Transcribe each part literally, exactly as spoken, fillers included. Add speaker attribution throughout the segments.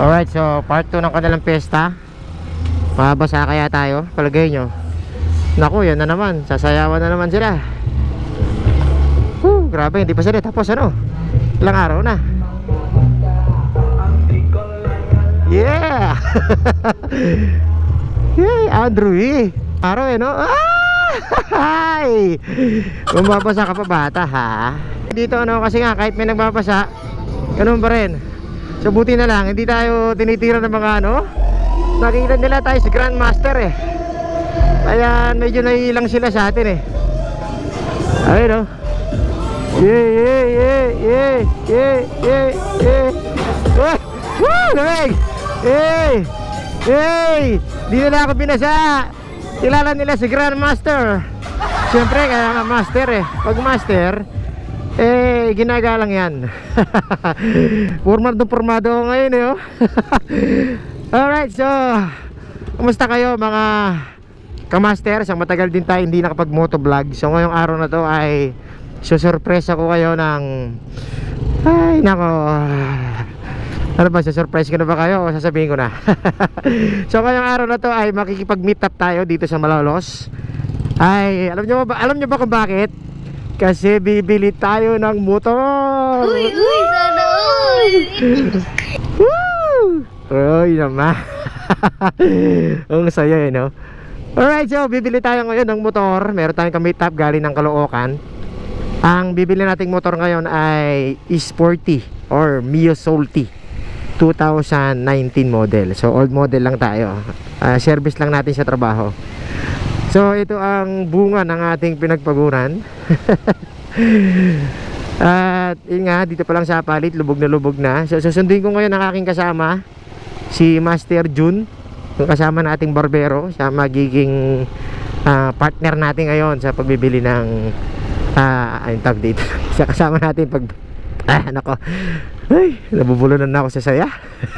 Speaker 1: Alright, so part two ng kanilang pesta. Mabasa kaya tayo, palagay nyo. Naku, yan na naman, sasayawan na naman sila. Woo, grabe, hindi pa sila tapos ano. Ilang araw na. Yeah. Yay, Andrew eh. Araw eh, no? Ah! Hi! Bumabasa ka pa bata, ha? Dito ano, kasi nga kahit may nagbabasa, ganun pa rin. So buti na lang, hindi tayo tinitira ng mga ano. Nakita nila tayo si Grandmaster eh. Kaya medyo naiilang sila sa atin eh. Ayun, no? Yeah, yeah, yeah, yeah, yeah, yeah, yeah. Woo! Woo! Lamig! Hey! Hey! Di nila ako binasa. Kilala nila si Grandmaster. Siyempre kaya nga master eh. Pag master, eh ginagalang yan. Formado formado ako ngayon eh, oh. Alright, so kumusta kayo mga kamaster? Sang matagal din tayo hindi nakapag motovlog. So ngayong araw na to ay susurpresa ko kayo ng, ay nako, ano ba, susurprise ko na ba kayo o sasabihin ko na? So ngayong araw na to ay makikipag meet up tayo dito sa Malolos. Ay, alam nyo ba, alam nyo ba kung bakit? Kasi bibili tayo ng motor.
Speaker 2: Uy, uy, sana all.
Speaker 1: Woo! Uy naman. Ang saya eh, no? Alright, so bibili tayo ngayon ng motor. Meron tayong ka-meet up galing ng Caloocan. Ang bibili nating motor ngayon ay Sporty or Mio Solti two thousand nineteen model. So old model lang tayo. uh, Service lang natin sa trabaho. So ito ang bunga ng ating pinagpaguran. At yun nga, dito pa lang sa palit, lubog na lubog na. So susunduin ko ngayon ang aking kasama, si Master Jun, yung kasama nating barbero. Siya magiging uh, partner natin ngayon sa pagbibili ng uh, ayun tag dito. Siya kasama natin pag ah, nako. Ay, nabubulunan na ako sa saya.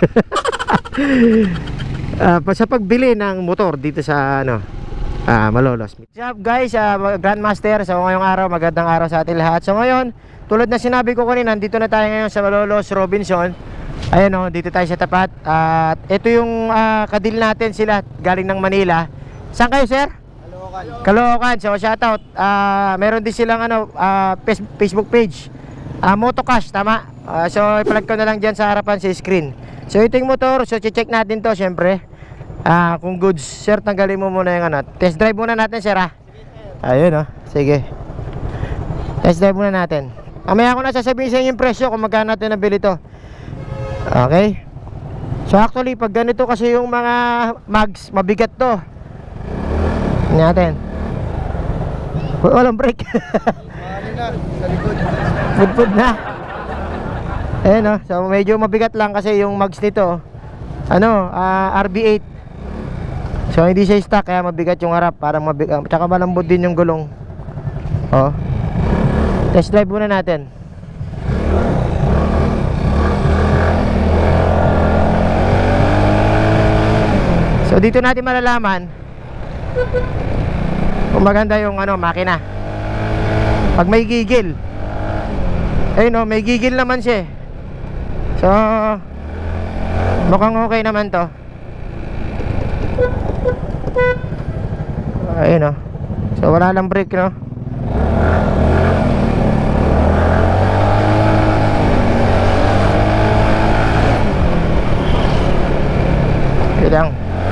Speaker 1: uh, sa pagbili ng motor dito sa ano, uh, Malolos. What's up guys, uh, Grandmaster. So ngayong araw, magandang araw sa ating lahat. So ngayon, tulad na sinabi ko kanina, dito na tayo ngayon sa Malolos Robinson. Ayan o, dito tayo sa tapat. At uh, ito yung uh, kadil natin, sila galing ng Manila. Saan kayo, sir? Caloocan. Caloocan. So shoutout. uh, Meron din silang ano, uh, Facebook page, uh, Motocash, tama? Uh, so ipalag ko na lang dyan sa harapan sa screen. So ito yung motor, so check natin to syempre. uh, Kung goods, sir, tanggalin mo muna yung ano. Test drive muna natin, sir, ha? Ayun o, sige. Test drive muna natin. Mamaya ko na sasabihin sa inyo yung presyo kung magkano natin nabili to. Okay. So actually pag ganito kasi yung mga mags, mabigat to. Tingnan natin. Walang brake. Pud-pud na. Ayan o, so medyo mabigat lang kasi yung mags nito, ano, uh, R B eight. So hindi siya stock, kaya mabigat yung harap. Parang mabigat, tsaka malambot din yung gulong. Oh, test drive muna natin. So dito natin malalaman kung maganda yung ano, makina. Pag may gigil, ayun o, may gigil naman siya. So mukhang okay naman to. Ayun o, so wala lang brake, no? Okay lang.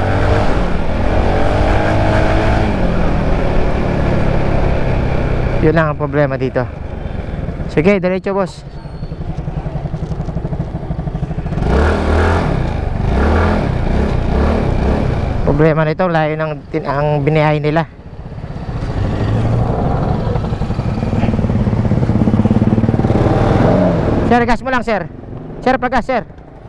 Speaker 1: Yun lang ang problema dito. Sige, diretso boss. Problema nito, layo ng ang binihay nila. Sir, gas mo lang, sir. Sir, pagas, sir.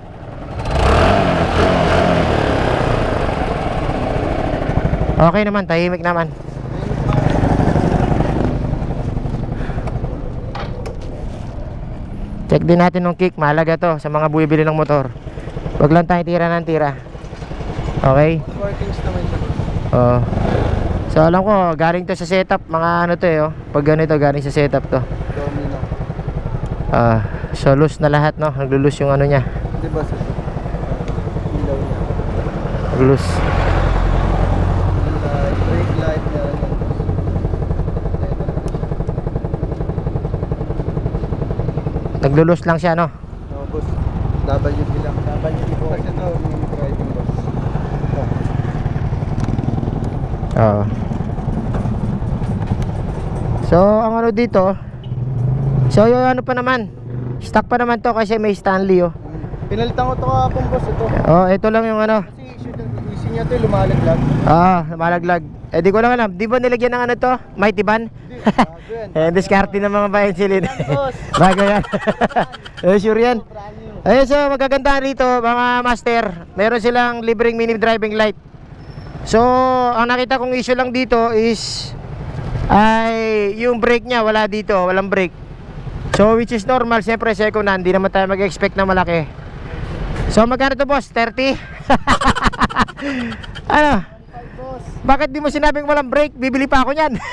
Speaker 1: Okay naman, tahimik naman. Check din natin ng kick, mahalaga to sa mga bumibili ng motor. Wag lang tayo tira ng tira. Okay?
Speaker 3: Workings naman siya.
Speaker 1: Oh. So alam ko, galing to sa setup, mga ano to eh, oh. Pag ganito, galing sa setup to.
Speaker 3: Domino.
Speaker 1: Ah, so loose na lahat, no? Naglo-loose yung ano niya.
Speaker 3: Di ba sir? ilaw niya.
Speaker 1: Loose.
Speaker 3: Light, brake light na yan.
Speaker 1: Naglulus lang siya, no?
Speaker 3: No, boss. W D lang. W D po. Kasi ito, mini driving, boss.
Speaker 1: Oo. So, ang ano dito, so yung ano pa naman, stock pa naman to kasi may Stanley, oh.
Speaker 3: Pinalitan ko ito kahapon, boss. Ito.
Speaker 1: Oh, ito lang yung ano.
Speaker 3: Kasi issue, issue niya ito, lumalaglag.
Speaker 1: Ah, malaglag. Eh di ko lang alam, di ba nilagyan ng ano to? Mighty Ban?
Speaker 3: Hindi, bago yan.
Speaker 1: Eh, diskarte ng mga bayansilin.
Speaker 3: boss.
Speaker 1: Bago yan. Eh, sure yan.
Speaker 3: Brand new.
Speaker 1: Ayun, so magaganda rito mga master. Meron silang libreng mini driving light. So, ang nakita kong issue lang dito is ay yung brake niya wala dito, walang brake. So, which is normal, siyempre second hand, hindi naman tayo mag-expect na malaki. So, magkano to, boss? thirty? Ano? Bakit di mo sinabing walang brake? Bibili pa ako niyan.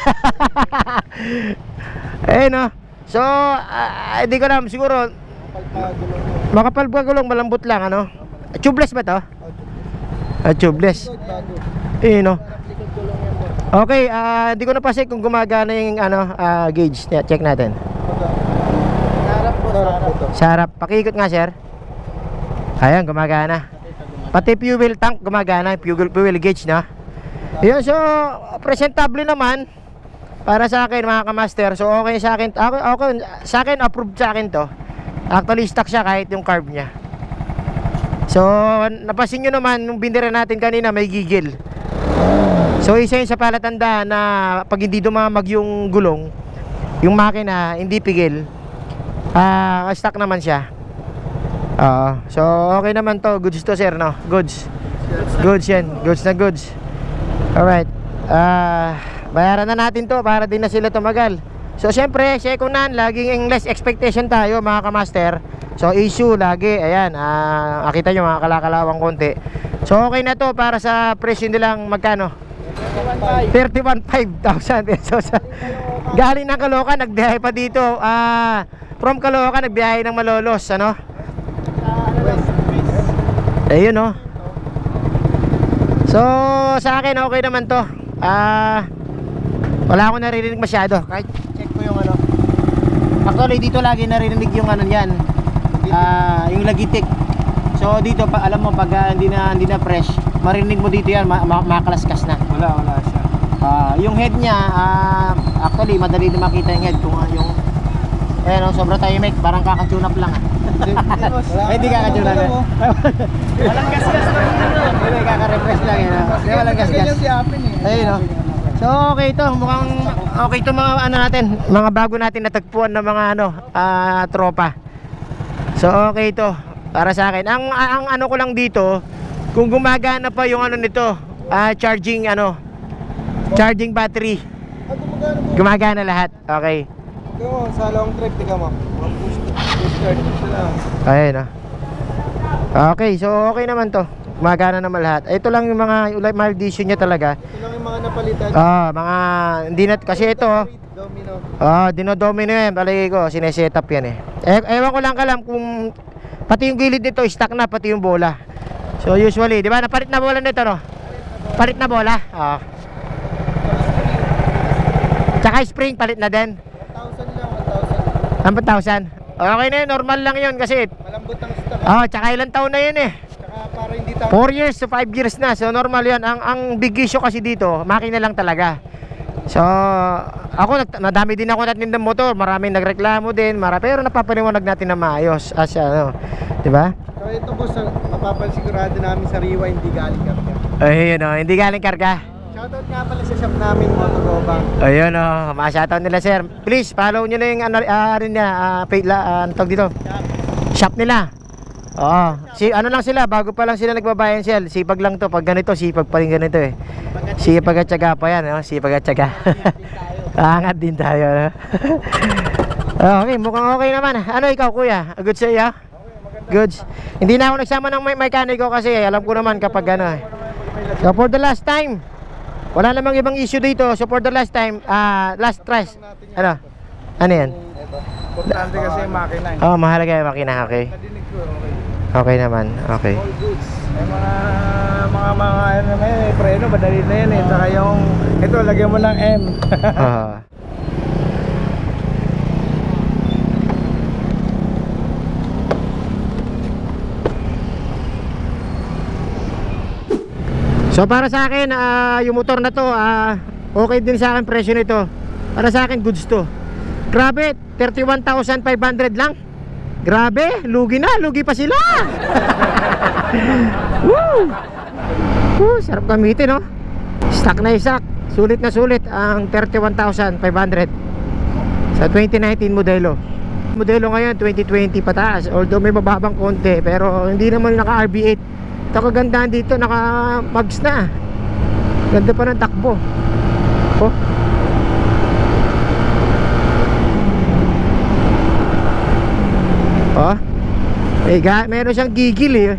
Speaker 1: Eh, no. So, uh, di ko alam, siguro
Speaker 3: Palpagulong mo.
Speaker 1: makapal pa gulong, malambot lang, ano? Tubeless ba to? Ah, tubeless.
Speaker 3: Bago.
Speaker 1: Eh, no.
Speaker 3: Likod gulong yan, boss.
Speaker 1: Okay, ah, di ko na pa-check kung gumagana yung ano, ah, gauge. Yeah, check natin.
Speaker 3: Sarap po, sarap.
Speaker 1: Sa harap, pakikot nga, sir. Ayan, gumagana. Pati fuel tank gumagana, fuel, fuel gauge na. Yun, so presentable naman para sa akin mga kamaster. So okay sa akin, ako, okay, sa akin approved sa akin to. Actually stock siya kahit yung carb niya. So napasin nyo naman nung binira natin kanina may gigil. So isa yun sa palatandaan na pag hindi dumamag yung gulong, yung makina hindi pigil, ah stock naman siya. Oo. So okay naman to, goods to sir, no? Goods. Goods yan, goods na goods. Alright. Ah, bayaran na natin to para din na sila tumagal. So syempre, second hand, laging less expectation tayo mga kamaster. So issue lagi, ayan, ah, nakita nyo mga kalakalawang konti. So okay na to para sa presyo nilang magkano? thirty-one five thousand pesos. Galing ng Caloocan, nagbiyahe pa dito. Ah, from Caloocan, nagbiyahe ng Malolos, ano? Ayun, no. So sa akin okay naman to. Ah, wala akong naririnig masyado. Kahit check ko yung ano. Actually dito lagi naririnig yung ano niyan. Ah, yung lagitik. So dito pa alam mo pag uh, hindi na hindi na fresh, marinig mo dito yan, ma ma makalaskas na.
Speaker 3: Wala, wala siya.
Speaker 1: Ah, yung head niya, ah, actually madali na makita yung head kung uh, yung eh no, sobra tahimik, parang kaka-tune up lang ah. Ay, hindi kaka-tune up. Eh.
Speaker 3: Walang gas-gas lang yun.
Speaker 1: Hindi kaka-refresh lang yun. Hindi walang gas-gas.
Speaker 3: Ganyan si Apin eh.
Speaker 1: Ayun, no. So okay ito, mukhang okay ito mga ano natin, mga bago natin natagpuan ng mga ano, ah, tropa. So okay ito para sa akin. Ang ang ano ko lang dito, kung gumagana pa yung ano nito, ah, charging ano, charging battery.
Speaker 3: Ah, gumagana po.
Speaker 1: Gumagana lahat. Okay.
Speaker 3: Tingnan mo, sa long trip, tingnan mo. Mga push push start sila.
Speaker 1: Ayun, no. Okay, so okay naman to. Gumagana naman lahat. Ito lang yung mga mild issue niya talaga.
Speaker 3: Ito lang yung mga napalitan.
Speaker 1: Ah, mga hindi na kasi ito, oh.
Speaker 3: Domino.
Speaker 1: Ah, dinodomino yan, palagi ko, sineset up yan eh. eh Ewan ko lang kalam kung pati yung gilid nito, stuck na, pati yung bola. So usually, di ba, napalit na bola nito, no? Palit na bola? Ah. Tsaka spring, palit na din.
Speaker 3: one thousand lang, one thousand.
Speaker 1: one thousand. Okay na yun, normal lang yun kasi
Speaker 3: Malambot ang stock.
Speaker 1: ah, tsaka ilang taon na yun eh.
Speaker 3: Tsaka para hindi tama.
Speaker 1: four years to five years na, so normal yan. Ang, ang big issue kasi dito, makina lang talaga. So ako, nadami din ako natin ng motor, maraming nagreklamo din, marami, pero napapaliwanag natin na maayos as ano, di ba?
Speaker 3: So ito boss, mapapansigurado namin sa Riwa, hindi galing karga.
Speaker 1: Ayun oh, hindi galing karga.
Speaker 3: Shoutout nga pala sa shop namin, Motogobang.
Speaker 1: Ayun oh, ma-shoutout nila sir. Please follow nyo na yung ano uh, rin niya, uh, page la, uh, ano tawag dito? Shop nila. Oo. Si ano lang sila, bago pa lang sila nagbabayan sila. Sipag lang to, pag ganito, sipag pa rin ganito eh. Sipag at tiyaga pa yan, no? Sipag at tiyaga. Angat din tayo, no? Okay, mukhang okay naman. Ano ikaw kuya? Good sa iyo? Goods. Hindi na ako nagsama ng may mekaniko kasi alam ko naman kapag ano eh. So for the last time, wala namang ibang issue dito. So for the last time, ah, uh, last try. Ano? Ano yan?
Speaker 3: Importante kasi yung makina eh.
Speaker 1: Oh, mahalaga yung makina, okay.
Speaker 3: Nadinig ko, okay.
Speaker 1: Okay naman, okay.
Speaker 3: All goods. May mga mga mga ano may preno madali na yan eh. Saka yung ito lagyan mo ng M.
Speaker 1: Ah. So para sa akin, ah, yung motor na to, ah, okay din sa akin presyo nito. Para sa akin goods to. Grabe, thirty-one thousand five hundred lang. Grabe, lugi na, lugi pa sila. Woo! Woo, sarap gamitin, no? Stock na isak, sulit na sulit ang thirty-one thousand five hundred sa twenty nineteen modelo. Modelo ngayon twenty twenty pataas, although may mababang konti, pero hindi naman naka R B eight. Ito kagandahan dito, naka mags na. Ganda pa ng takbo. Oh. Oh. Eh, ga, meron siyang gigil eh.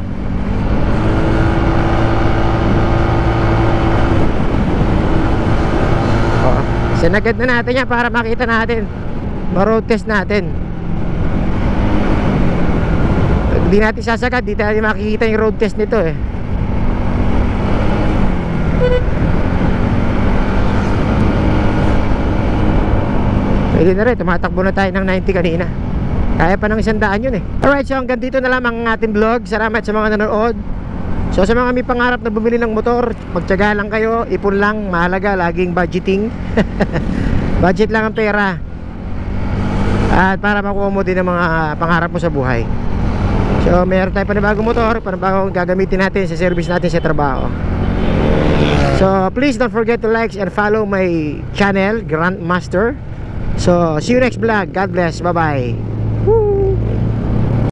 Speaker 1: Oh. Sinagad na natin yan para makita natin. Ma-road test natin. Hindi natin sasagad, di tayo makikita yung road test nito eh. Pwede na rin, tumatakbo na tayo ng ninety kanina. Kaya pa ng isang daan yun eh. Alright, so hanggang dito na lamang ang ating vlog. Salamat sa mga nanonood. So sa mga may pangarap na bumili ng motor, magtiyaga lang kayo, ipon lang, mahalaga, laging budgeting. Budget lang ang pera. At para makuha mo din ang mga pangarap mo sa buhay. So mayroon tayo panibagong motor, panibagong gagamitin natin sa service natin sa trabaho. So please don't forget to like and follow my channel, Grandmaster. So see you next vlog. God bless. Bye bye. Woo!